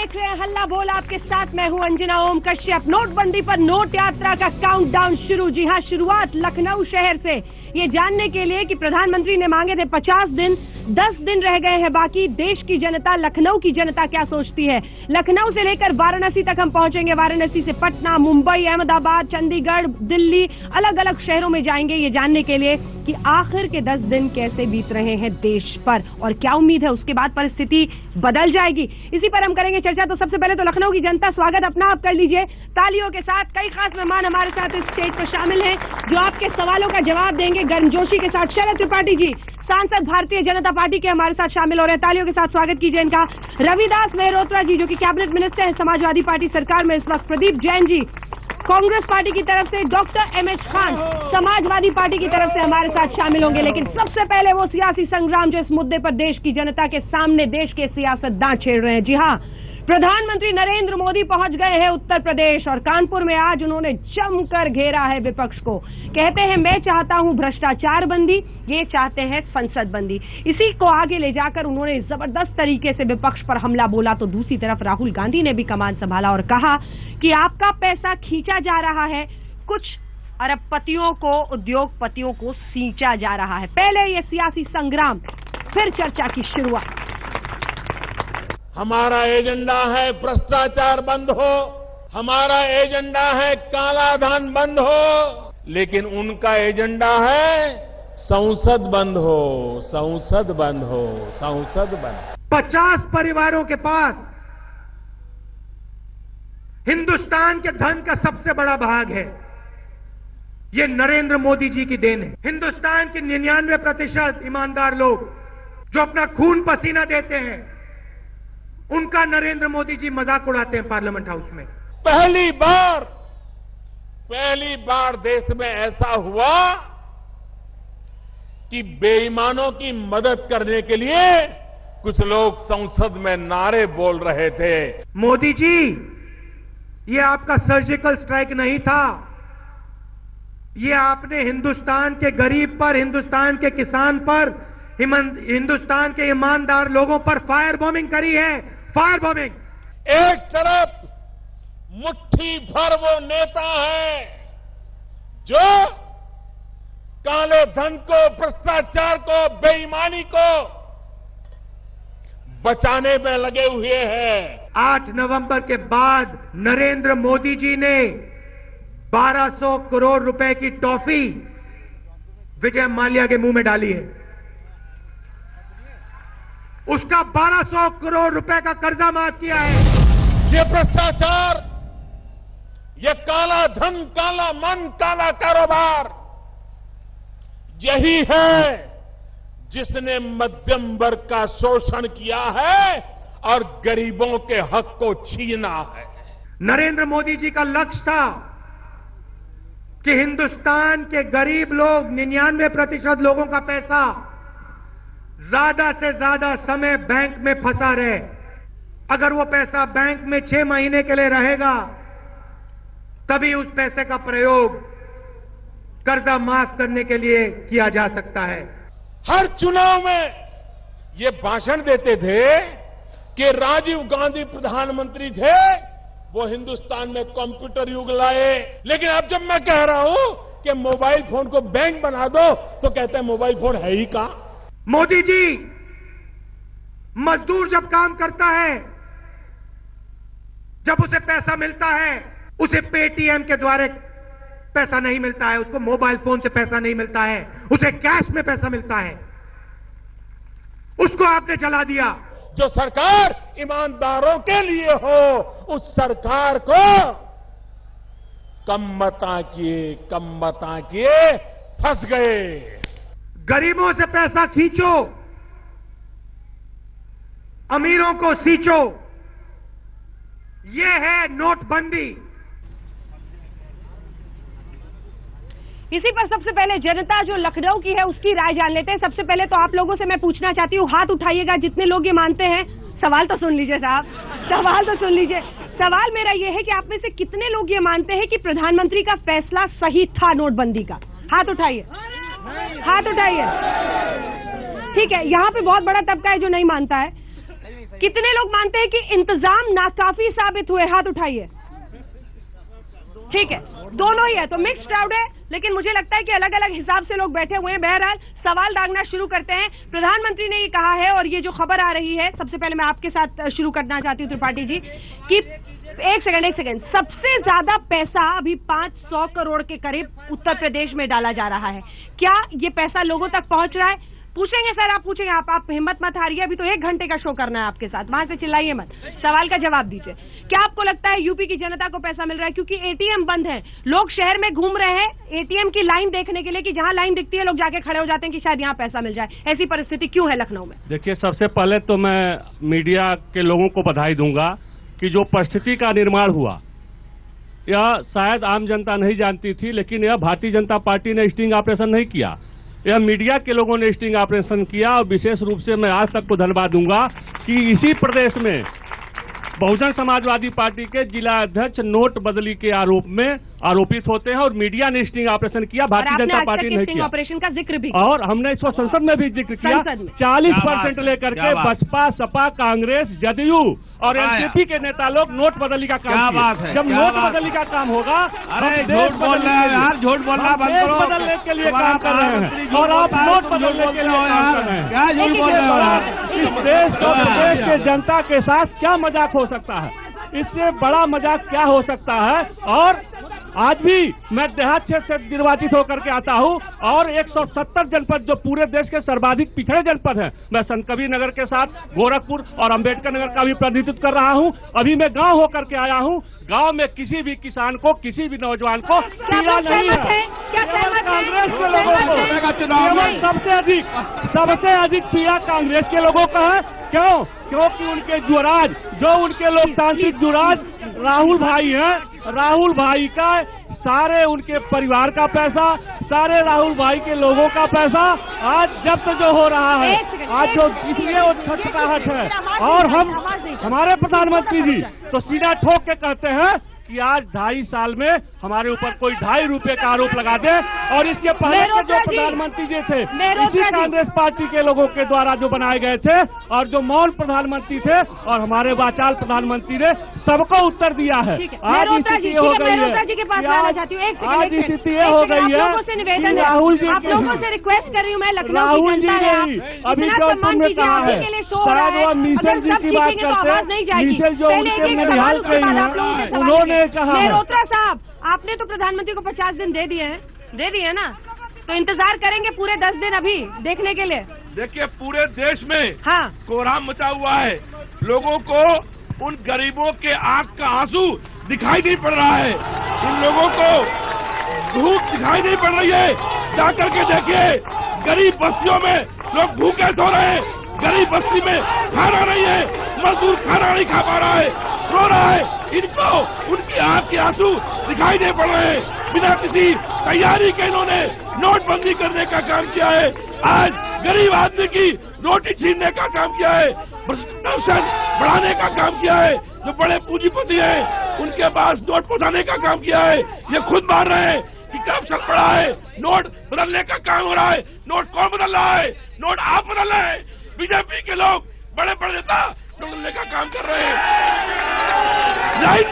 देख रहे हैं हल्ला बोल, आपके साथ मैं हूं अंजना ओम कश्यप। नोटबंदी पर नोट यात्रा का काउंटडाउन शुरू। जी हां, शुरुआत लखनऊ शहर से, ये जानने के लिए कि प्रधानमंत्री ने मांगे थे 50 दिन, 10 दिन रह गए हैं बाकी। देश की जनता, लखनऊ की जनता क्या सोचती है? लखनऊ से लेकर वाराणसी तक हम पहुंचेंगे। वाराणसी से पटना, मुंबई, अहमदाबाद, चंडीगढ़, दिल्ली, अलग अलग शहरों में जाएंगे ये जानने के लिए कि आखिर के 10 दिन कैसे बीत रहे हैं देश पर और क्या उम्मीद है उसके बाद परिस्थिति बदल जाएगी। इसी पर हम करेंगे चर्चा। तो सबसे पहले तो लखनऊ की जनता, स्वागत अपना आप कर लीजिए तालियों के साथ। कई खास मेहमान हमारे साथ इस स्टेज पर शामिल हैं जो आपके सवालों का जवाब देंगे गर्मजोशी के साथ। शरद त्रिपाठी जी, सांसद भारतीय जनता पार्टी के, हमारे साथ शामिल हो रहे हैं। तालियों के साथ स्वागत कीजिए इनका। रविदास मेहरोत्रा जी, जो कि कैबिनेट मिनिस्टर हैं समाजवादी पार्टी सरकार में इस वक्त। प्रदीप जैन जी, कांग्रेस पार्टी की तरफ से। Doctor M H Khan, Samajwadi party की तरफ से हमारे साथ शामिल होंगे। लेकिन सबसे पहले वो सियासी संग्राम जो इस मुद्दे पर देश की जनता के सामने देश के सियासतदान छेड़ रहे हैं। जी हाँ, प्रधानमंत्री नरेंद्र मोदी पहुंच गए हैं उत्तर प्रदेश और कानपुर में आज उन्होंने जमकर घेरा है विपक्ष को। कहते हैं मैं चाहता हूं भ्रष्टाचार बंदी, ये चाहते हैं संसद बंदी। इसी को आगे ले जाकर उन्होंने जबरदस्त तरीके से विपक्ष पर हमला बोला। तो दूसरी तरफ राहुल गांधी ने भी कमान संभाला और कहा कि आपका पैसा खींचा जा रहा है, कुछ अरबपतियों को, उद्योगपतियों को सींचा जा रहा है। पहले ये सियासी संग्राम, फिर चर्चा की शुरुआत। हमारा एजेंडा है भ्रष्टाचार बंद हो, हमारा एजेंडा है काला धन बंद हो, लेकिन उनका एजेंडा है संसद बंद हो, संसद बंद हो, संसद बंद। 50 परिवारों के पास हिंदुस्तान के धन का सबसे बड़ा भाग है। ये नरेंद्र मोदी जी की देन है। हिंदुस्तान के 99% ईमानदार लोग जो अपना खून पसीना देते हैं, उनका नरेंद्र मोदी जी मजाक उड़ाते हैं पार्लियामेंट हाउस में। पहली बार देश में ऐसा हुआ कि बेईमानों की मदद करने के लिए कुछ लोग संसद में नारे बोल रहे थे। मोदी जी, ये आपका सर्जिकल स्ट्राइक नहीं था, ये आपने हिंदुस्तान के गरीब पर, हिंदुस्तान के किसान पर, हिंदुस्तान के ईमानदार लोगों पर फायर बॉम्बिंग करी है। Fire bombing. एक तरफ मुट्ठी भर वो नेता है जो काले धन को, भ्रष्टाचार को, बेईमानी को बचाने में लगे हुए हैं। 8 नवंबर के बाद नरेंद्र मोदी जी ने 1200 करोड़ रुपए की टॉफी विजय माल्या के मुंह में डाली है। उसका 1200 करोड़ रुपए का कर्जा माफ किया है। ये भ्रष्टाचार, ये काला धन, काला मन, काला कारोबार, यही है जिसने मध्यम वर्ग का शोषण किया है और गरीबों के हक को छीना है। नरेंद्र मोदी जी का लक्ष्य था कि हिंदुस्तान के गरीब लोग, 99% लोगों का पैसा ज्यादा से ज्यादा समय बैंक में फंसा रहे। अगर वो पैसा बैंक में 6 महीने के लिए रहेगा, तभी उस पैसे का प्रयोग कर्जा माफ करने के लिए किया जा सकता है। हर चुनाव में ये भाषण देते थे कि राजीव गांधी प्रधानमंत्री थे, वो हिंदुस्तान में कंप्यूटर युग लाए। लेकिन अब जब मैं कह रहा हूं कि मोबाइल फोन को बैंक बना दो, तो कहते हैं मोबाइल फोन है ही का। मोदी जी, मजदूर जब काम करता है, जब उसे पैसा मिलता है, उसे पेटीएम के द्वारा पैसा नहीं मिलता है, उसको मोबाइल फोन से पैसा नहीं मिलता है, उसे कैश में पैसा मिलता है। उसको आपने चला दिया। जो सरकार ईमानदारों के लिए हो, उस सरकार को कम मता किए फंस गए। गरीबों से पैसा खींचो, अमीरों को सींचो, ये है नोटबंदी। इसी पर सबसे पहले जनता जो लखनऊ की है उसकी राय जान लेते हैं। सबसे पहले तो आप लोगों से मैं पूछना चाहती हूँ, हाथ उठाइएगा जितने लोग ये मानते हैं। सवाल तो सुन लीजिए साहब, सवाल तो सुन लीजिए। सवाल मेरा ये है कि आप में से कितने लोग ये मानते हैं कि प्रधानमंत्री का फैसला सही था नोटबंदी का? हाथ उठाइए, हाथ उठाइए। ठीक है, यहाँ पे बहुत बड़ा तबका है जो नहीं मानता है। कितने लोग मानते हैं कि इंतजाम नाकाफी साबित हुए? हाथ उठाइए। ठीक है, दोनों ही है, तो मिक्स क्राउड है, लेकिन मुझे लगता है कि अलग अलग हिसाब से लोग बैठे हुए हैं। बहरहाल सवाल दागना शुरू करते हैं। प्रधानमंत्री ने ये कहा है, और ये जो खबर आ रही है, सबसे पहले मैं आपके साथ शुरू करना चाहती हूँ त्रिपाठी जी, कि एक सेकंड, सबसे ज्यादा पैसा अभी 500 करोड़ के करीब उत्तर प्रदेश में डाला जा रहा है। क्या ये पैसा लोगों तक पहुंच रहा है? पूछेंगे सर, आप पूछेंगे, आप हिम्मत मत हारिए, अभी तो 1 घंटे का शो करना है आपके साथ, वहां से चिल्लाइए मत, सवाल का जवाब दीजिए। क्या आपको लगता है यूपी की जनता को पैसा मिल रहा है? क्योंकि एटीएम बंद है, लोग शहर में घूम रहे हैं एटीएम की लाइन देखने के लिए, कि जहां लाइन दिखती है लोग जाके खड़े हो जाते हैं कि शायद यहाँ पैसा मिल जाए। ऐसी परिस्थिति क्यों है लखनऊ में? देखिए, सबसे पहले तो मैं मीडिया के लोगों को बधाई दूंगा कि जो परिस्थिति का निर्माण हुआ, यह शायद आम जनता नहीं जानती थी, लेकिन यह भारतीय जनता पार्टी ने स्टिंग ऑपरेशन नहीं किया, यह मीडिया के लोगों ने स्टिंग ऑपरेशन किया। और विशेष रूप से मैं आज तक को धन्यवाद दूंगा कि इसी प्रदेश में बहुजन समाजवादी पार्टी के जिला अध्यक्ष नोट बदली के आरोप में आरोपित होते हैं, और मीडिया ने स्टिंग ऑपरेशन किया, भारतीय जनता पार्टी ने किया। ऑपरेशन का जिक्र भी, और हमने इसको संसद में भी जिक्र किया। 40% लेकर के बसपा, सपा, कांग्रेस, जदयू और एनसीपी के नेता लोग नोट बदली का काम किए। जब नोट बदली का काम होगा, अरे झूठ बोल रहे हैं यार, झूठ बोलना बंद करो। बदलने के लिए काम कर रहे हैं, और आप नोट बदलने के लिए काम कर रहे हैं। क्या झूठ बोल रहे हो? इस देश और प्रदेश के जनता के साथ क्या मजाक हो सकता है? इससे बड़ा मजाक क्या हो सकता है? और आज भी मैं देहात क्षेत्र से निर्वाचित होकर के आता हूं, और 170 जनपद जो पूरे देश के सर्वाधिक पिछड़े जनपद हैं, मैं संत कबीर नगर के साथ गोरखपुर और अंबेडकर नगर का भी प्रतिनिधित्व कर रहा हूं। अभी मैं गांव होकर के आया हूं, गांव में किसी भी किसान को, किसी भी नौजवान को पीड़ा नहीं है। कांग्रेस के लोगों को सबसे अधिक पीड़ा कांग्रेस के लोगों का है। क्यों? क्योंकि उनके जुराज, जो उनके लोकतांत्रिक जुराज राहुल भाई हैं, राहुल भाई का सारे उनके परिवार का पैसा, सारे राहुल भाई के लोगों का पैसा आज जब्त जो हो रहा है, आज जो इसलिए वो छटपटाहट है। और हमारे प्रधानमंत्री जी तो सीधा ठोक के कहते हैं कि आज 2.5 साल में हमारे ऊपर कोई 2.5 रुपए का आरोप लगा दे, और इसके पहले के जो प्रधानमंत्री जी थे इसी कांग्रेस पार्टी के लोगों के द्वारा जो बनाए गए थे, और जो मौन प्रधानमंत्री थे और हमारे वाचाल प्रधानमंत्री ने सबको उत्तर दिया है। आज स्थिति हो गई है, आज स्थिति ये हो गई है, राहुल जी से रिक्वेस्ट कर रही हूँ मैं, राहुल जी ने अभी जो तुमने कहा है, शायद वो मिशेल जी की बात करते, मिशेल जो उनके निहाल रही है, उन्होंने कहा है। साहब, आपने तो प्रधानमंत्री को 50 दिन दे दिए ना, तो इंतजार करेंगे पूरे 10 दिन अभी देखने के लिए। देखिए, पूरे देश में हाँ कोहराम मचा हुआ है, लोगों को उन गरीबों के आंख का आंसू दिखाई नहीं पड़ रहा है, उन लोगों को धूप दिखाई नहीं पड़ रही है। जाकर के देखिए, गरीब बस्तियों में लोग भूखे सो रहे हैं, गरीब बस्ती में खाना नहीं है, मजदूर खाना नहीं खा पा रहा है, रो रहा है। इनको उनकी आंख के आंसू दिखाई नहीं पड़ रहे हैं। बिना किसी तैयारी के इन्होंने नोटबंदी करने का काम किया है। आज गरीब आदमी की रोटी छीनने का काम किया है, प्रदूषण बढ़ाने का काम किया है। जो बड़े पूंजीपति हैं उनके पास नोट पहुंचाने का काम किया है। ये खुद मान रहे हैं कि करप्शन बढ़ा है, नोट बदलने का काम हो रहा है। नोट कौन बदल रहा है? नोट आप बदल रहे हैं। बीजेपी के लोग, बड़े बड़े नेता नोट बदलने का काम कर रहे हैं। लाइन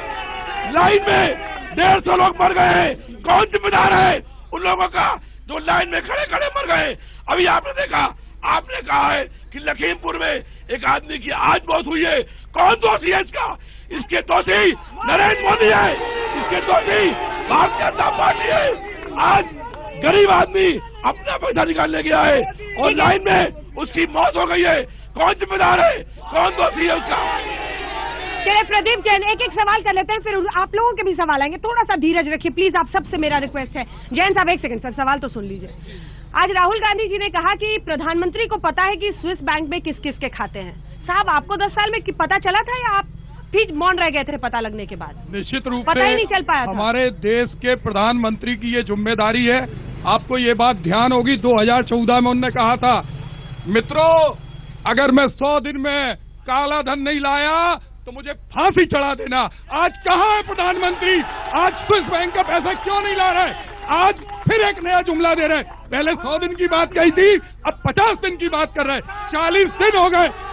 में 150 लोग मर गए हैं। कौन जिम्मेदार है उन लोगों का जो लाइन में खड़े खड़े मर गए? अभी आपने देखा, आपने कहा है कि लखीमपुर में एक आदमी की आज मौत हुई है। कौन दोषी है इसका? इसके दोषी नरेंद्र मोदी है, इसके दोषी भारतीय जनता पार्टी है। आज गरीब आदमी अपना पैसा निकालने गया है और लाइन में उसकी मौत हो गई है। कौन जिम्मेदार है? कौन दोषी है उसका? चलिए प्रदीप जैन, एक सवाल कर लेते हैं, फिर आप लोगों के भी सवाल आएंगे। थोड़ा सा धीरज रखिए प्लीज, आप सबसे मेरा रिक्वेस्ट है। जैन साहब 1 सेकंड सर, सवाल तो सुन लीजिए। आज राहुल गांधी जी ने कहा कि प्रधानमंत्री को पता है कि स्विस बैंक में किस किस के खाते हैं। साहब, आपको 10 साल में पता चला था या आप भी मौन रह गए थे पता लगने के बाद? निश्चित रूप पता ही नहीं चल पाया था। हमारे देश के प्रधानमंत्री की ये जिम्मेदारी है। आपको ये बात ध्यान होगी, 2014 में उन्होंने कहा था, मित्रों अगर मैं 100 दिन में काला धन नहीं लाया तो मुझे फांसी चढ़ा देना। आज कहाँ है प्रधानमंत्री? आज स्विस बैंक का पैसा क्यों नहीं ला रहे? आज फिर एक नया जुमला दे रहे हैं। पहले 100 दिन की बात कही थी, अब 50 दिन की बात कर रहे हैं। 40 दिन हो गए,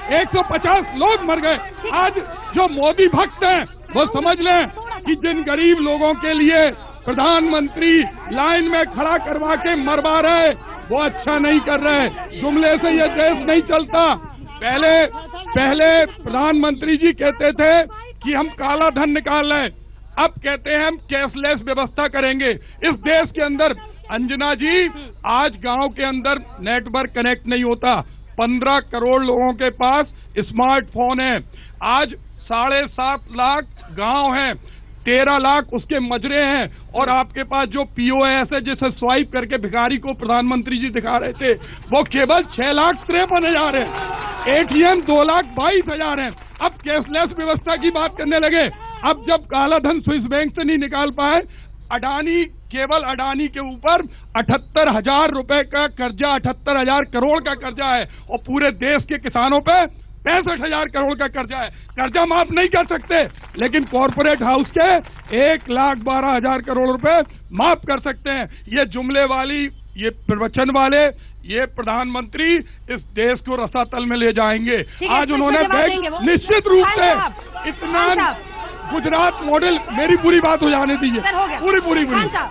150 लोग मर गए। आज जो मोदी भक्त हैं वो समझ लें कि जिन गरीब लोगों के लिए प्रधानमंत्री लाइन में खड़ा करवा के मरवा रहे वो अच्छा नहीं कर रहे। जुमले से ये देश नहीं चलता। पहले प्रधानमंत्री जी कहते थे कि हम काला धन निकाल रहे, अब कहते हैं हम कैशलेस व्यवस्था करेंगे इस देश के अंदर। अंजना जी, आज गांव के अंदर नेटवर्क कनेक्ट नहीं होता। 15 करोड़ लोगों के पास स्मार्टफोन है। आज 7.5 लाख गांव हैं, 13 लाख उसके मजरे हैं, और आपके पास जो POS है जिसे स्वाइप करके भिखारी को प्रधानमंत्री जी दिखा रहे थे वो केवल 6,53,000 है। ATM 2,22,000 है। अब कैशलेस व्यवस्था की बात करने लगे। अब जब काला धन स्विस बैंक से नहीं निकाल पाए, केवल अडानी के ऊपर 78,000 रुपए का कर्जा, 78,000 करोड़ का कर्जा है, और पूरे देश के किसानों पे 65,000 करोड़ का कर्जा है। कर्जा माफ नहीं कर सकते, लेकिन कॉर्पोरेट हाउस के 1,12,000 करोड़ रुपए माफ कर सकते हैं। ये जुमले वाली, ये प्रवचन वाले, ये प्रधानमंत्री इस देश को रसातल में ले जाएंगे। आज उन्होंने निश्चित रूप से इतना गुजरात मॉडल, मेरी पूरी बात हो जाने दीजिए, पूरी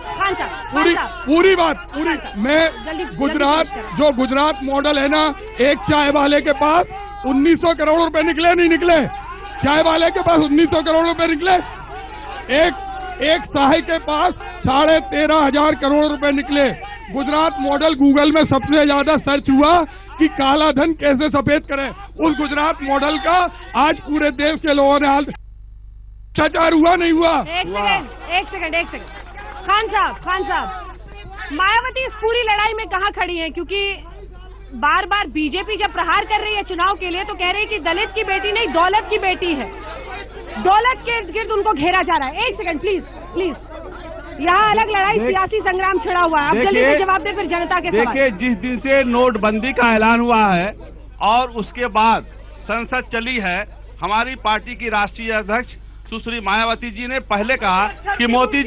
बात मैं गुजरात मॉडल है ना, एक चाय वाले के पास 1900 करोड़ रुपए निकले, नहीं निकले? चाय वाले के पास 1900 करोड़ रुपए निकले। एक साहे के पास 13,500 करोड़ रुपए निकले। गुजरात मॉडल गूगल में सबसे ज्यादा सर्च हुआ कि काला धन कैसे सफेद करें। उस गुजरात मॉडल का आज पूरे देश के लोगों ने हाल भ्रष्टाचार हुआ नहीं हुआ। एक सेकंड खान साहब, मायावती इस पूरी लड़ाई में कहाँ खड़ी है? क्योंकि बार बार बीजेपी जब प्रहार कर रही है चुनाव के लिए तो कह रही है कि दलित की बेटी नहीं, दौलत की बेटी है। दौलत के गिर्द उनको घेरा जा रहा है। एक सेकंड प्लीज, यहाँ अलग लड़ाई, सियासी संग्राम छिड़ा हुआ है। आप जल्दी से जवाब दे, फिर जनता के सवाल। देखिए, जिस दिन से नोटबंदी का ऐलान हुआ है और उसके बाद संसद चली है, हमारी पार्टी की राष्ट्रीय अध्यक्ष सुश्री मायावती जी ने पहले कहा कि मोदी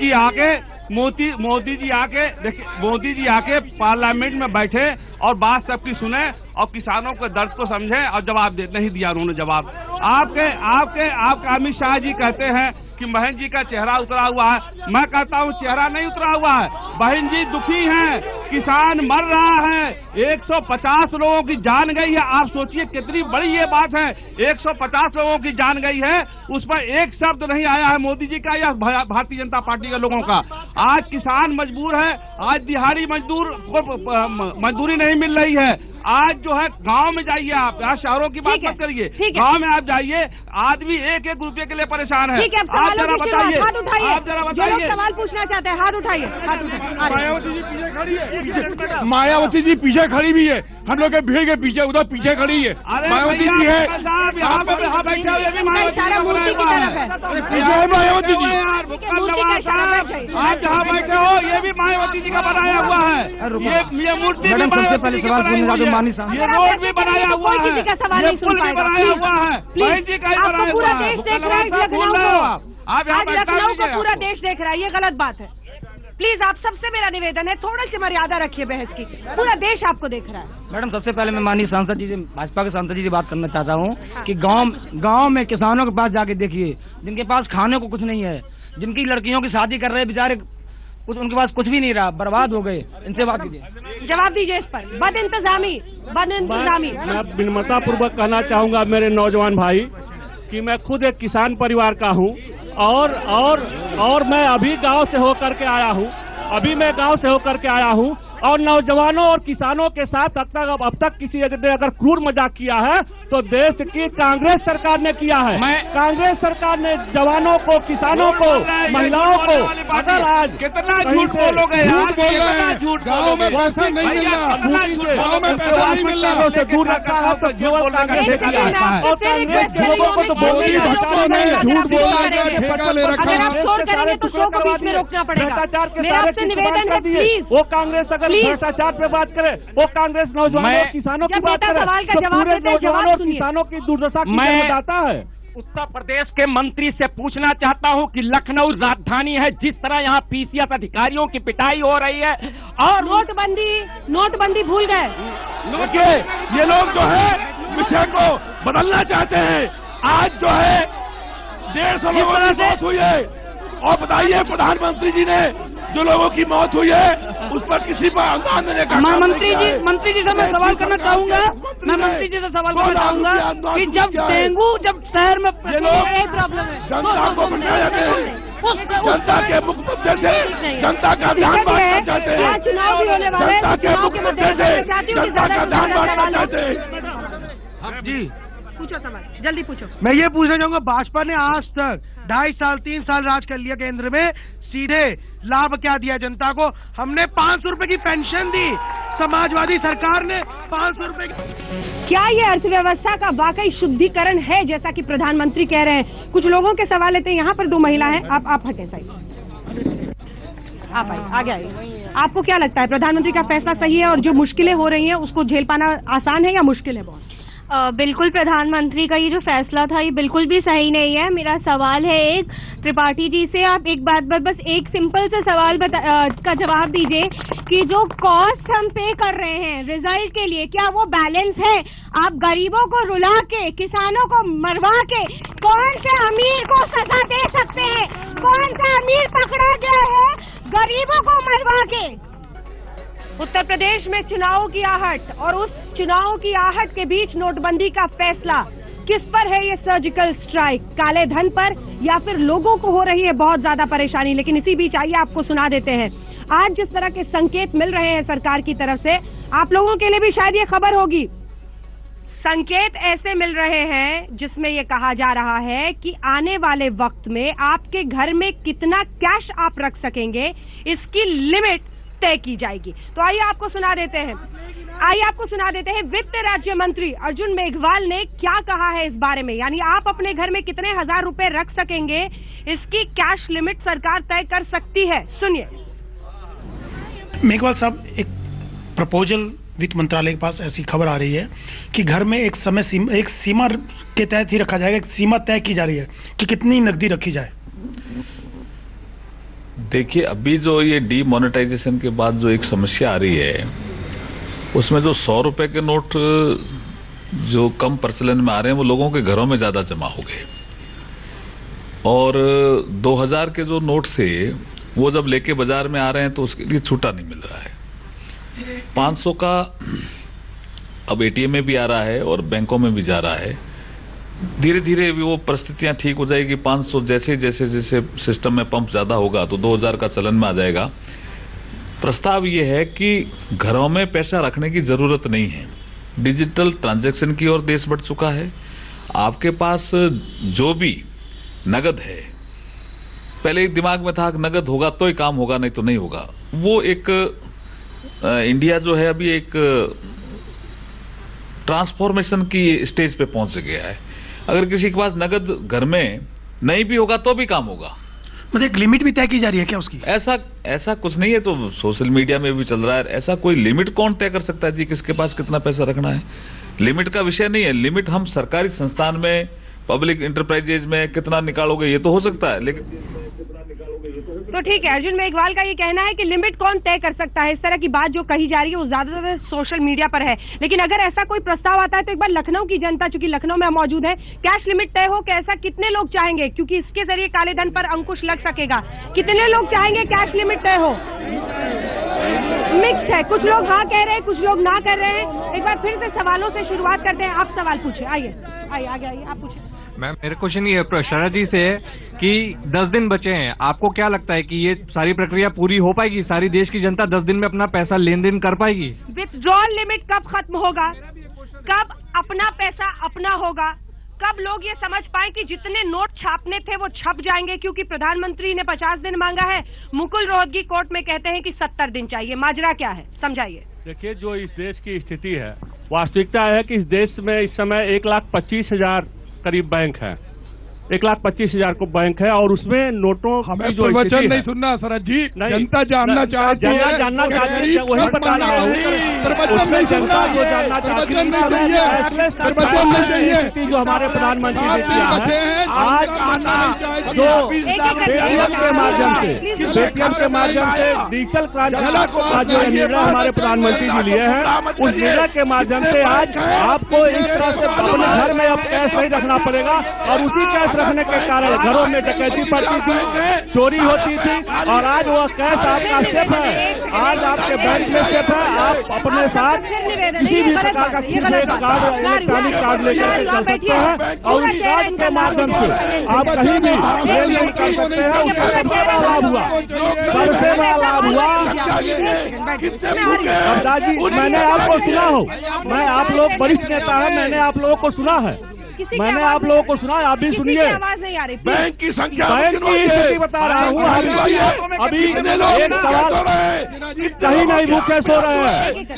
जी आके पार्लियामेंट में बैठे और बात सबकी सुने और किसानों के दर्द को समझे और जवाब दे। नहीं दिया उन्होंने जवाब। आपके अमित शाह जी कहते हैं कि बहन जी का चेहरा उतरा हुआ है। मैं कहता हूँ चेहरा नहीं उतरा हुआ है, बहन जी दुखी हैं, किसान मर रहा है, 150 लोगों की जान गई है। आप सोचिए कितनी बड़ी ये बात है, 150 लोगों की जान गई है, उस पर एक शब्द नहीं आया है मोदी जी का या भारतीय जनता पार्टी के लोगों का। आज किसान मजबूर है, आज दिहाड़ी मजदूर को मजदूरी नहीं मिल रही है। आज जो है गांव में जाइए आप, यहाँ शहरों की बात मत करिए, गांव में आप जाइए, आदमी 1-1 रुपये के लिए परेशान है। आप जरा बताइए, सवाल पूछना चाहते हैं, हाथ उठाइए। मायावती जी पीछे खड़ी है, मायावती जी पीछे खड़ी भी है, हम लोग के भीड़ के पीछे, उधर पीछे खड़ी है मायावती जी है। यहाँ बैठे हो, ये भी मायावती जी मायावती जी, आप जहाँ बैठे हो ये भी मायावती जी का बनाया हुआ है। ये मूर्ति भी ये रोड भी बनाया हुआ है, ये पुल भी बनाया हुआ है, बहन जी का ही बनाया हुआ है। आप आज लखनऊ को पूरा देश देख रहा है, ये गलत बात है। प्लीज आप सबसे मेरा निवेदन है, थोड़ी सी मर्यादा रखिए बहस की, पूरा देश आपको देख रहा है। मैडम, सबसे पहले मैं माननीय सांसद जी से, भाजपा के सांसद जी से बात करना चाहता हूँ कि गांव में किसानों के पास जाके देखिए, जिनके पास खाने को कुछ नहीं है, जिनकी लड़कियों की शादी कर रहे हैं बेचारे, कुछ उनके पास कुछ भी नहीं रहा, बर्बाद हो गए। इनसे बात कीजिए, जवाब दीजिए इस पर। बद इंतजामी मैं विनम्रता पूर्वक कहना चाहूंगा मेरे नौजवान भाई कि मैं खुद एक किसान परिवार का हूं और मैं अभी गांव से होकर के आया हूं, और नौजवानों और किसानों के साथ अब तक किसी ने अगर क्रूर मजाक किया है तो देश की कांग्रेस सरकार ने किया है। कांग्रेस सरकार ने जवानों को, किसानों को, महिलाओं को, अगर आज कितना झूठ बोलोगे यार, गाँव में पैसा नहीं मिल रहा, गाँव में पैसा नहीं मिल रहा, से दूर रखा है तो केवल कांग्रेस ने किया है। और कांग्रेस के लोगों को तो मोदी भट्टाचार्य ने झूठ बोला, ठेका ले रखा है, भ्रष्टाचार के सारे निवेदन कर दिए। वो कांग्रेस अगर भ्रष्टाचार पे बात करे, वो कांग्रेस नौजवानों और किसानों की बात करे तो पूरे नौजवानों और किसानों की दुर्दशा की बताता है। उत्तर प्रदेश के मंत्री से पूछना चाहता हूं कि लखनऊ राजधानी है, जिस तरह यहाँ PCS अधिकारियों की पिटाई हो रही है और नोटबंदी भूल गए। ये लोग जो है विषय को बदलना चाहते हैं। आज जो है 150 लोगों की मौत हुई है, और बताइए प्रधानमंत्री जी ने जो लोगों की मौत हुई है उस पर किसी पर अनुदान देने का मंत्री जी से मैं सवाल करना चाहूंगा, कि जब डेंगू जब शहर में प्रॉब्लम है, जनता को बचाया जाते हैं, जनता के मुख मुद्दे से जनता का ध्यान बांटना चाहते हैं, जनता के मुख मुद्दे से जनता का ध्यान बांटना चाहते हैं। जी पूछो सवाल, जल्दी पूछो। मैं ये पूछना चाहूंगा, भाजपा ने आज तक 2.5 साल 3 साल राज कर लिया केंद्र में, सीधे लाभ क्या दिया जनता को? हमने 500 रुपए की पेंशन दी, समाजवादी सरकार ने 500 रुपए की। क्या ये अर्थव्यवस्था का वाकई शुद्धिकरण है जैसा कि प्रधानमंत्री कह रहे हैं? कुछ लोगों के सवाल लेते हैं। यहाँ पर 2 महिला हैं, आप हटें साइड, आप आगे आइए। आपको क्या लगता है प्रधानमंत्री का फैसला सही है और जो मुश्किलें हो रही हैं उसको झेल पाना आसान है या मुश्किल है बहुत? बिल्कुल, प्रधानमंत्री का ये जो फैसला था ये बिल्कुल भी सही नहीं है। मेरा सवाल है एक त्रिपाठी जी से, आप एक बात बस एक सिंपल सा सवाल का जवाब दीजिए कि जो कॉस्ट हम पे कर रहे हैं रिजल्ट के लिए, क्या वो बैलेंस है? आप गरीबों को रुला के, किसानों को मरवा के कौन से अमीर को सजा दे सकते हैं? कौन सा अमीर पकड़ा गया है गरीबों को मरवा के? उत्तर प्रदेश में चुनाव की आहट, और उस चुनाव की आहट के बीच नोटबंदी का फैसला। किस पर है ये सर्जिकल स्ट्राइक? काले धन पर या फिर लोगों को हो रही है बहुत ज्यादा परेशानी? लेकिन इसी बीच आइए आपको सुना देते हैं आज जिस तरह के संकेत मिल रहे हैं सरकार की तरफ से, आप लोगों के लिए भी शायद ये खबर होगी। संकेत ऐसे मिल रहे हैं जिसमें ये कहा जा रहा है कि आने वाले वक्त में आपके घर में कितना कैश आप रख सकेंगे इसकी लिमिट तय की जाएगी। तो आइए आपको सुना देते हैं वित्त राज्य मंत्री अर्जुन मेघवाल ने क्या कहा है इस बारे में। यानी आप अपने घर में कितने हजार रुपए रख सकेंगे इसकी कैश लिमिट सरकार तय कर सकती है। सुनिए। मेघवाल साहब, एक प्रपोजल वित्त मंत्रालय के पास ऐसी खबर आ रही है कि घर में एक सीमा के तहत ही रखा जाएगा, एक सीमा तय की जा रही है कि कितनी नकदी रखी जाए। देखिए, अभी जो ये डीमोनेटाइजेशन के बाद जो एक समस्या आ रही है उसमें जो 100 रुपए के नोट जो कम प्रचलन में आ रहे हैं वो लोगों के घरों में ज़्यादा जमा हो गए, और 2000 के जो नोट से वो जब लेके बाजार में आ रहे हैं तो उसके लिए छूटा नहीं मिल रहा है। 500 का अब एटीएम में भी आ रहा है और बैंकों में भी जा रहा है। धीरे धीरे वो परिस्थितियां ठीक हो जाएगी। 500 जैसे जैसे जैसे सिस्टम में पंप ज़्यादा होगा तो 2000 का चलन में आ जाएगा। प्रस्ताव ये है कि घरों में पैसा रखने की ज़रूरत नहीं है, डिजिटल ट्रांजैक्शन की ओर देश बढ़ चुका है। आपके पास जो भी नगद है, पहले दिमाग में था नगद होगा तो ही काम होगा, नहीं तो नहीं होगा। वो एक इंडिया जो है अभी एक ट्रांसफॉर्मेशन की स्टेज पे पहुंच गया है। अगर किसी के पास नगद घर में नहीं भी होगा तो भी काम होगा। मतलब एक लिमिट भी तय की जा रही है क्या उसकी? ऐसा कुछ नहीं है, तो सोशल मीडिया में भी चल रहा है। ऐसा कोई लिमिट कौन तय कर सकता है जी, किसके पास कितना पैसा रखना है? लिमिट का विषय नहीं है। लिमिट हम सरकारी संस्थान में, पब्लिक इंटरप्राइजेज में कितना निकालोगे ये तो हो सकता है, लेकिन तो ठीक है। अर्जुन मेघवाल का ये कहना है कि लिमिट कौन तय कर सकता है। इस तरह की बात जो कही जा रही है वो ज्यादातर सोशल मीडिया पर है, लेकिन अगर ऐसा कोई प्रस्ताव आता है तो एक बार लखनऊ की जनता, चूंकि लखनऊ में हम मौजूद है, कैश लिमिट तय हो कैसा कितने लोग चाहेंगे, क्योंकि इसके जरिए काले धन पर अंकुश लग सकेगा। कितने लोग चाहेंगे कैश लिमिट तय हो? मिक्स है, कुछ लोग हाँ कह रहे हैं, कुछ लोग ना कर रहे हैं। एक बार फिर से सवालों से शुरुआत करते हैं। आप सवाल पूछिए, आइए आगे आइए, आप पूछिए। मैम, मेरा क्वेश्चन ये शरद जी से है कि 10 दिन बचे हैं, आपको क्या लगता है कि ये सारी प्रक्रिया पूरी हो पाएगी? सारी देश की जनता 10 दिन में अपना पैसा लेन देन कर पाएगी? विथड्रॉल लिमिट कब खत्म होगा? कब अपना पैसा अपना होगा? कब लोग ये समझ पाए कि जितने नोट छापने थे वो छप जाएंगे? क्योंकि प्रधानमंत्री ने 50 दिन मांगा है, मुकुल रोहतगी कोर्ट में कहते हैं कि 70 दिन चाहिए। माजरा क्या है, समझाइए। देखिए, जो इस देश की स्थिति है, वास्तविकता है कि इस देश में इस समय 1,25,000 करीब बैंक है। 1,25,000 को बैंक है और उसमें नोटों हमें प्रवचन नहीं सुनना शरद जी, जनता जानना चाहती है, जानना चाहती है, वही बता रहा हूँ। उसमें जनता जो जानना चाहती है जो हमारे प्रधानमंत्री ने किया है, आज जो पेटीएम के माध्यम से डिजिटल क्रांति का जो निर्णय हमारे प्रधानमंत्री जी लिए हैं, उस निर्णय के माध्यम से आज आपको इस तरह से अपने घर में अब कैश नहीं रखना पड़ेगा और उसी कैश रखने के कारण घरों में डकैती पड़ती थी, चोरी होती थी और आज वो कैश आपका सेफ है, आज आपके बैंक में सेफ है। आप अपने साथ किसी भी प्रकार का इलेक्ट्रॉनिक कार्ड लेकर चल सकते हैं और उस कार्ड के माध्यम से आप कहीं भी लेन देन कर सकते हैं। उसका सबसे बड़ा लाभ हुआ, सबसे बड़ा लाभ हुआ। जी मैंने आपको सुना हो, मैं आप लोग वरिष्ठ नेता है, मैंने आप लोगों को सुना है, मैंने आप लोगों को सुना है, आप भी सुनिए। बैंक की संख्या, बैंक की स्थिति बता रहा हूँ। अभी एक सवाल, कहीं नहीं भूखे सो रहे हैं,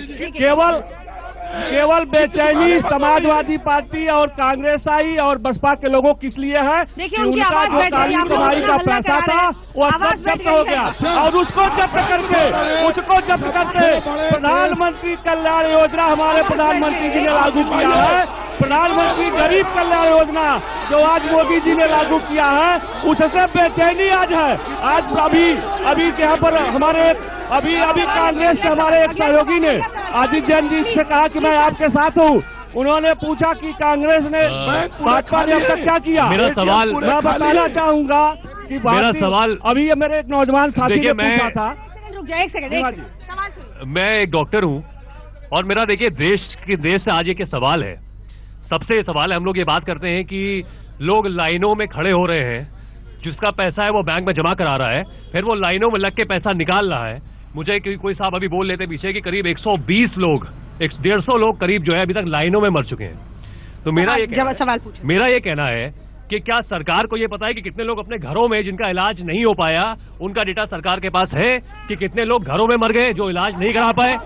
केवल बेचैनी समाजवादी पार्टी और कांग्रेसाई और बसपा के लोगों किस लिए है कि उनका जो काली कमाई का पैसा था वो सब जब्त हो गया और उसको जब्त करके प्रधानमंत्री कल्याण योजना हमारे प्रधानमंत्री जी ने लागू किया है। प्रधानमंत्री गरीब कल्याण योजना जो आज मोदी जी ने लागू किया है, उससे बेचैनी आज है। आज अभी यहाँ पर हमारे अभी कांग्रेस के हमारे एक सहयोगी ने आदित्य जैन जी से कहा कि मैं आपके साथ हूँ। उन्होंने पूछा कि कांग्रेस ने भाजपा ने अब तक क्या किया। मेरा सवाल मैं बताना चाहूंगा कि मेरा सवाल अभी मेरे एक नौजवान साथी ने पूछा था। मैं एक डॉक्टर हूँ और मेरा देखिए देश से आज एक सवाल है, सबसे सवाल है। हम लोग ये बात करते हैं कि लोग लाइनों में खड़े हो रहे हैं, जिसका पैसा है वो बैंक में जमा करा रहा है, फिर वो लाइनों में लग के पैसा निकाल रहा है। मुझे कोई साहब अभी बोल लेते पीछे कि करीब 120 लोग 150 लोग करीब जो है अभी तक लाइनों में मर चुके हैं। तो मेरा ये कहना है कि क्या सरकार को ये पता है कि कितने लोग अपने घरों में जिनका इलाज नहीं हो पाया, उनका डेटा सरकार के पास है कि कितने लोग घरों में मर गए जो इलाज नहीं करा पाए,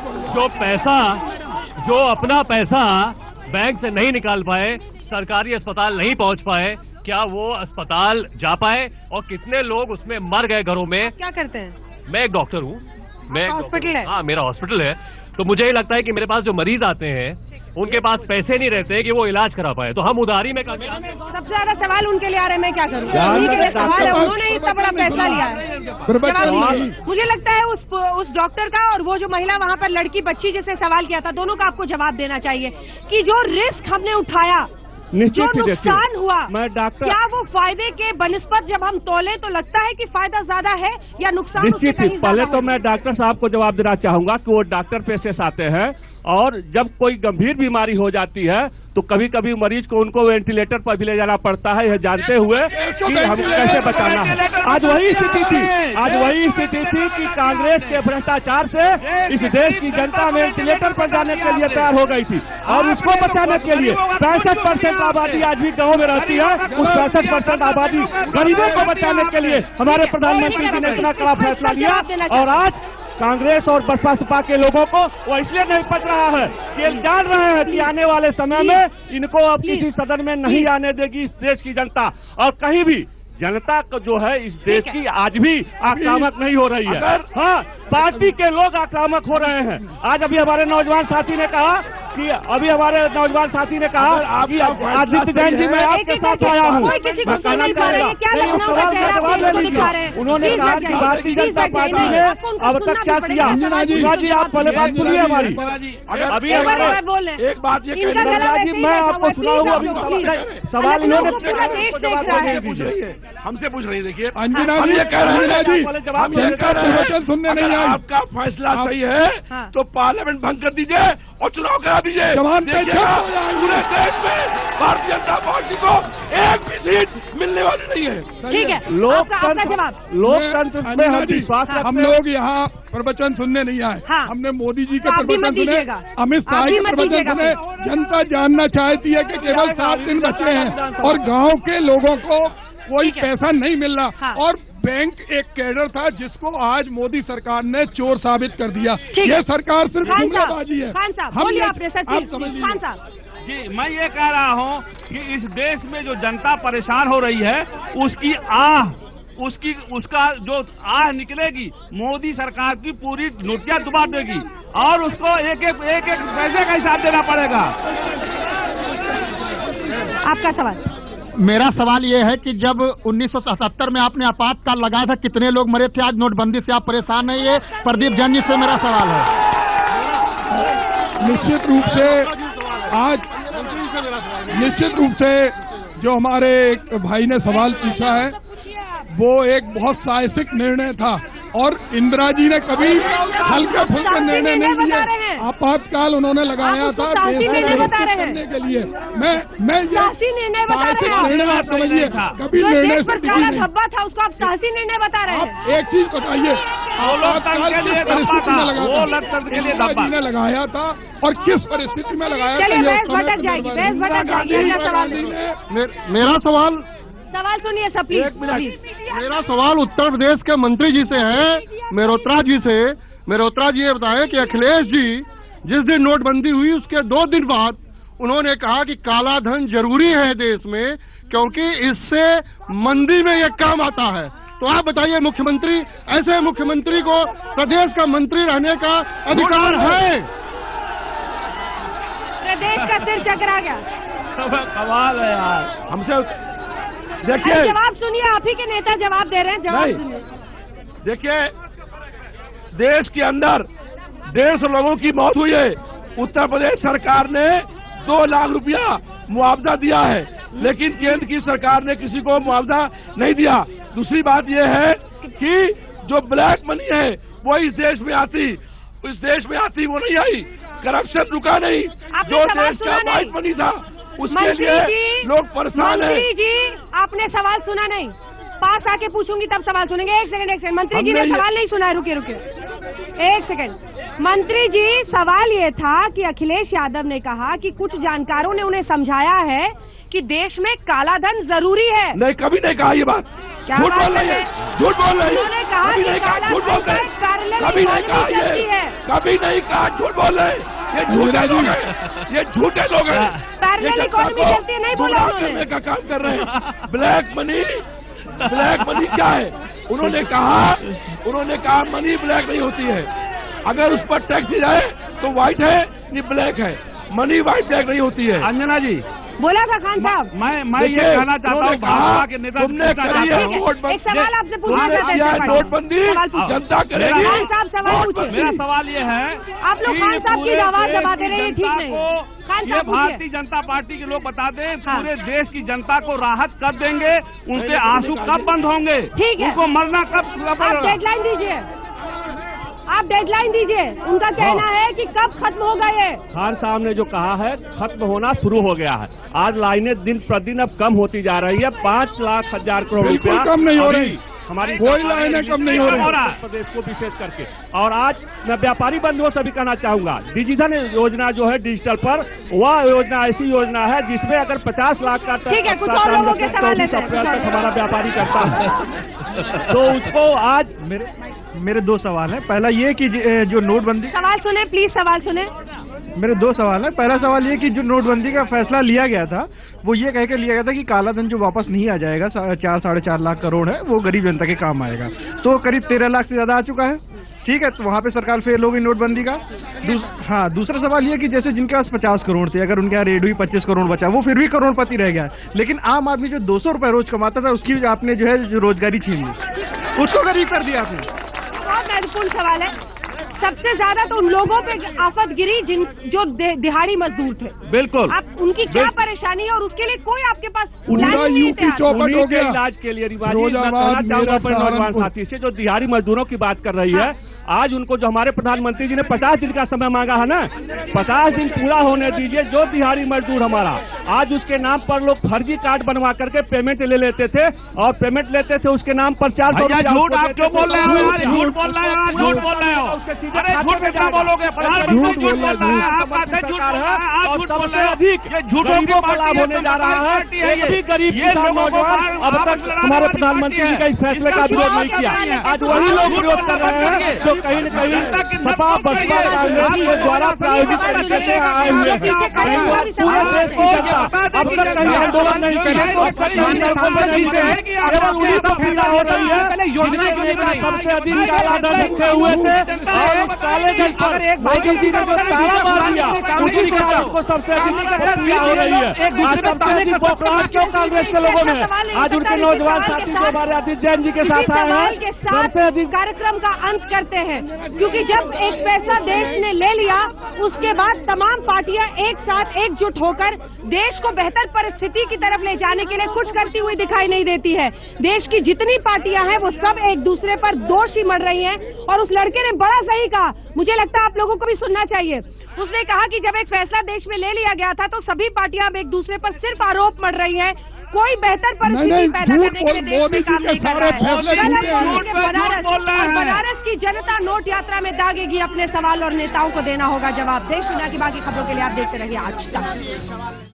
जो अपना पैसा बैंक से नहीं निकाल पाए, सरकारी अस्पताल नहीं पहुंच पाए, क्या वो अस्पताल जा पाए और कितने लोग उसमें मर गए घरों में। क्या करते हैं? मैं एक डॉक्टर हूँ, हॉस्पिटल है। हाँ, मेरा हॉस्पिटल है। तो मुझे ये लगता है कि मेरे पास जो मरीज आते हैं उनके पास पैसे नहीं रहते कि वो इलाज करा पाए, तो हम उधारी में सबसे ज्यादा सवाल उनके लिए आ रहे हैं। मैं क्या करूँ, सवाल है, उन्होंने इतना बड़ा फैसला लिया है। मुझे लगता है उस डॉक्टर का और वो जो महिला वहाँ पर लड़की बच्ची जिससे सवाल किया था, दोनों का आपको जवाब देना चाहिए कि जो रिस्क हमने उठाया, जो नुकसान हुआ, क्या वो फायदे के बनिस्पत जब हम तोले तो लगता है कि फायदा ज्यादा है या नुकसान? निश्चित ही पहले तो मैं डॉक्टर साहब को जवाब देना चाहूंगा कि वो डॉक्टर पेशे से आते हैं और जब कोई गंभीर बीमारी हो जाती है तो कभी कभी मरीज को उनको वेंटिलेटर पर भी ले जाना पड़ता है, यह जानते हुए कि हम कैसे बचाना है। आज वही स्थिति थी कि कांग्रेस के भ्रष्टाचार से इस देश की जनता वेंटिलेटर पर जाने के लिए तैयार हो गई थी और उसको बचाने के लिए 65% आबादी आज भी गाँव में रहती है। उस 65% आबादी गरीबों को बचाने के लिए हमारे प्रधानमंत्री जी ने इतना कड़ा फैसला लिया और आज कांग्रेस और बसपा के लोगों को वो इसलिए नहीं पच रहा है कि जान रहे हैं कि आने वाले समय में इनको अब किसी सदन में नहीं आने देगी इस देश की जनता। और कहीं भी जनता को जो है इस देश की आज भी आक्रामक नहीं हो रही है। हाँ, पार्टी के लोग आक्रामक हो रहे हैं। आज अभी हमारे नौजवान साथी ने कहा कि आदित्य जैन जी मैं आपके साथ आया हूँ, मैं कहना चाहूँगा उन्होंने कहा कि भारतीय जनता पार्टी ने अब तक क्या किया। जी आप पहले बात सुनिए हमारी। अभी हमारे एक बात ये जी मैं आपको सुनाऊंगा। अभी सवाल इन्होंने हमसे पूछ रही, देखिए अंजना जी ये कह रहे हैं जी हम प्रवचन सुनने नहीं आए। आपका फैसला सही है तो पार्लियामेंट भंग कर दीजिए और चुनाव करा दीजिए। पूरे देश में भारतीय जनता पार्टी को एक भी सीट मिलने वाली नहीं है। ठीक है, लोकतंत्र में हम विश्वास रखते हैं। हम लोग यहाँ प्रवचन सुनने नहीं आए, हमने मोदी जी के प्रवचन सुने, अमित शाह के प्रवचन सुने। जनता जानना चाहती है कि केवल 7 दिन बचे हैं और गाँव के लोगों को कोई पैसा नहीं मिल रहा और बैंक एक कैडर था जिसको आज मोदी सरकार ने चोर साबित कर दिया। ये सरकार सिर्फ जुमलाबाजी है। आप समझ लीजिए, जी, मैं ये कह रहा हूँ कि इस देश में जो जनता परेशान हो रही है उसका जो आह निकलेगी, मोदी सरकार की पूरी नोटियां दुबा देगी और उसको एक एक पैसे का हिसाब देना पड़ेगा। आपका सवाल? मेरा सवाल ये है कि जब 1977 में आपने आपातकाल लगाया था, कितने लोग मरे थे? आज नोटबंदी से आप परेशान नहीं है? प्रदीप जैन जी से मेरा सवाल है। निश्चित रूप से जो हमारे एक भाई ने सवाल पूछा है वो एक बहुत साहसिक निर्णय था और इंदिरा जी ने कभी हल्के फुल्के निर्णय नहीं लिए। आपातकाल उन्होंने लगाया था देश को व्यवस्थित करने के लिए। मैं ये साहसिक निर्णय आप समझिए, कभी निर्णय से दिखी नहीं। था उसको आप साहसी निर्णय बता रहे हैं। आप एक चीज बताइए, आपातकाल किस परिस्थिति में लगाया जी ने लगाया था और किस परिस्थिति में लगाया था? मेरा सवाल सुनिए सब प्लीज। मेरा सवाल उत्तर प्रदेश के मंत्री जी से है, मेहरोत्रा जी से। मेहरोत्रा जी ये बताएं कि अखिलेश जी जिस दिन नोटबंदी हुई उसके 2 दिन बाद उन्होंने कहा कि काला धन जरूरी है देश में क्योंकि इससे मंदी में ये काम आता है। तो आप बताइए, मुख्यमंत्री, ऐसे मुख्यमंत्री को प्रदेश का मंत्री रहने का अधिकार है? प्रदेश का सिर चकरा गया। सवाल है यार, हमसे देखिए। जवाब सुनिए, आप ही के नेता जवाब दे रहे हैं, जवाब सुनिए। देखिए, देश के अंदर 150 लोगों की मौत हुई है। उत्तर प्रदेश सरकार ने 2 लाख रुपया मुआवजा दिया है, लेकिन केंद्र की सरकार ने किसी को मुआवजा नहीं दिया। दूसरी बात यह है कि जो ब्लैक मनी है वो इस देश में आती वो नहीं आई। करप्शन रुका नहीं। जो देश का व्हाइट मनी था उसके लिए लोग परेशान हैं। मंत्री जी, आपने सवाल सुना नहीं। पास आके पूछूंगी तब सवाल सुनेंगे। एक सेकंड। मंत्री जी ने सवाल नहीं सुना है, रुकिए 1 सेकंड। मंत्री जी, सवाल ये था कि अखिलेश यादव ने कहा कि कुछ जानकारों ने उन्हें समझाया है कि देश में काला धन जरूरी है। नहीं, कभी नहीं कहा ये बात। झूठ बोल रही है, झूठ बोल रही है। कभी नहीं कहा, झूठ बोल रहे हैं। कभी नहीं कहा ये, कभी नहीं कहा, झूठ बोल रहे हैं। ये झूठे लोग हैं, ये झूठे लोग हैं। ये जनता को गुमराह करने का काम कर रहे हैं। ब्लैक मनी क्या है? उन्होंने कहा मनी ब्लैक नहीं होती है। अगर उस पर टैक्स दी जाए तो व्हाइट है, ये ब्लैक है। मनी व्हाइट ब्लैक नहीं होती है। अंजना जी बोला था खान साहब। मैं ये कहना चाहता हूँ, भाजपा के नेता तुमने करी है एक सवाल आपसे पूछना था। नोटबंदी जनता करेगी। खान साहब सवाल पूछिए। मेरा सवाल ये है, आप लोग खान साहब की आवाज दबाते रहे, ठीक नहीं। ये भारतीय जनता पार्टी के लोग बता दें, पूरे देश की जनता को राहत कब देंगे? उनके आंसू कब बंद होंगे? ठीक है, उनको मरना कब? डेडलाइन दीजिए, आप डेडलाइन दीजिए। उनका कहना है कि कब खत्म होगा ये। खान साहब ने जो कहा है खत्म होना शुरू हो गया है। आज लाइनें दिन प्रतिदिन अब कम होती जा रही है। 5,00,000 करोड़ रुपया कम नहीं हो रही। हमारी कोई लाइनें कम नहीं हो रही प्रदेश को विशेष करके। और आज मैं व्यापारी बंधुओं से भी कहना चाहूंगा, डिजिटल योजना जो है डिजिटल पर, वह योजना ऐसी योजना है जिसमें अगर 50 लाख का अप्रैल तक हमारा व्यापारी करता है तो उसको आज मेरे 2 सवाल है। पहला ये कि जो नोटबंदी, सवाल सुने प्लीज, सवाल सुने। मेरे 2 सवाल है। पहला सवाल ये कि जो नोटबंदी का फैसला लिया गया था वो ये कह के लिया गया था कि काला धन जो वापस नहीं आ जाएगा, 4-4.5 लाख करोड़ है, वो गरीब जनता के काम आएगा। तो करीब 13 लाख से ज्यादा आ चुका है। ठीक है, तो वहाँ पे सरकार फेल हो गई नोटबंदी का। हाँ, दूसरा सवाल ये कि जैसे जिनके पास 50 करोड़ थे, अगर उनके यहाँ रेड हुई 25 करोड़ बचा, वो फिर भी करोड़पति रह गया। लेकिन आम आदमी जो 200 रुपए रोज कमाता था उसकी आपने जो है रोजगारी छीन ली, उसको गरीब कर दिया आपने। बहुत महत्वपूर्ण सवाल है। सबसे ज्यादा तो उन लोगों पे आफत गिरी जो दिहाड़ी मजदूर थे। बिल्कुल, आप उनकी क्या परेशानी है और उसके लिए कोई आपके पास इलाज के लिए नौजवान साथी से जो दिहाड़ी मजदूरों की बात कर रही है, आज उनको जो हमारे प्रधानमंत्री जी ने 50 दिन का समय मांगा है ना, 50 दिन पूरा होने दीजिए। जो दिहाड़ी मजदूर हमारा, आज उसके नाम पर लोग फर्जी कार्ड बनवा करके पेमेंट ले लेते थे और पेमेंट लेते थे उसके नाम पर 400 रुपया। झूठ आप क्यों बोल रहे हो? झूठ बोल रहे हो, झूठ बोल रहे हो। अरे झूठ में क्या बोलोगे? प्रधानमंत्री झूठ बोल रहा है, आप बात है झूठ बोल रहा है, आप झूठ बोल रहे हो। अधिक ये झूठों को लाभ होने जा रहा है। एक भी गरीब किसान नौजवान अब तक हमारे प्रधानमंत्री जी का इस फैसले का विरोध नहीं किया। आज वही लोग विरोध कर रहे हैं जो कहीं न कहीं सपा बसपा कांग्रेस के द्वारा प्रायोजित तरीके से आए हुए हैं। पूरे देश की जनता अब तक कहीं आंदोलन नहीं करे, केवल उन्हीं को फिल्ला हो रही है। सबसे अधिक काला धन रखे हुए थे और उस काले धन पर मोदी जी ने जो ताला मार दिया उसी का आपको सबसे अधिक प्रतिक्रिया हो रही है। आज सबसे अधिक बकराहट क्यों कांग्रेस के लोगों में? आज उनके नौजवान साथी जो हमारे आदित्य जैन जी के साथ आए हैं, सबसे अधिक कार्यक्रम का अंत करते हैं, क्योंकि जब एक पैसा देश ने ले लिया उसके बाद तमाम पार्टियां एक साथ एकजुट होकर देश को बेहतर परिस्थिति की तरफ ले जाने के लिए कुछ करती हुई दिखाई नहीं देती है। देश की जितनी पार्टियां हैं वो सब एक दूसरे पर दोष ही मढ़ रही हैं। और उस लड़के ने बड़ा सही कहा, मुझे लगता है आप लोगों को भी सुनना चाहिए। उसने कहा कि जब एक फैसला देश में ले लिया गया था तो सभी पार्टियां अब एक दूसरे पर सिर्फ आरोप मढ़ रही हैं, कोई बेहतर परिस्थिति पैदा करने के लिए देश में काम नहीं कर रहा है। बनारस की जनता नोट यात्रा में दागेगी अपने सवाल और नेताओं को देना होगा जवाब। देश दुनिया की बाकी खबरों के लिए आप देखते रहिए आज तक।